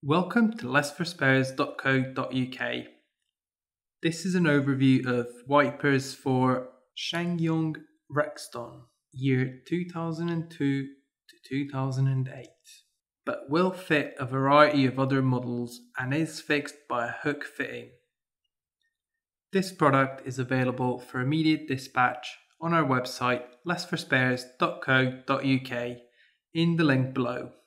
Welcome to lessforspares.co.uk. This is an overview of wipers for Ssangyong Rexton, year 2002 to 2008, but will fit a variety of other models and is fixed by a hook fitting. This product is available for immediate dispatch on our website lessforspares.co.uk in the link below.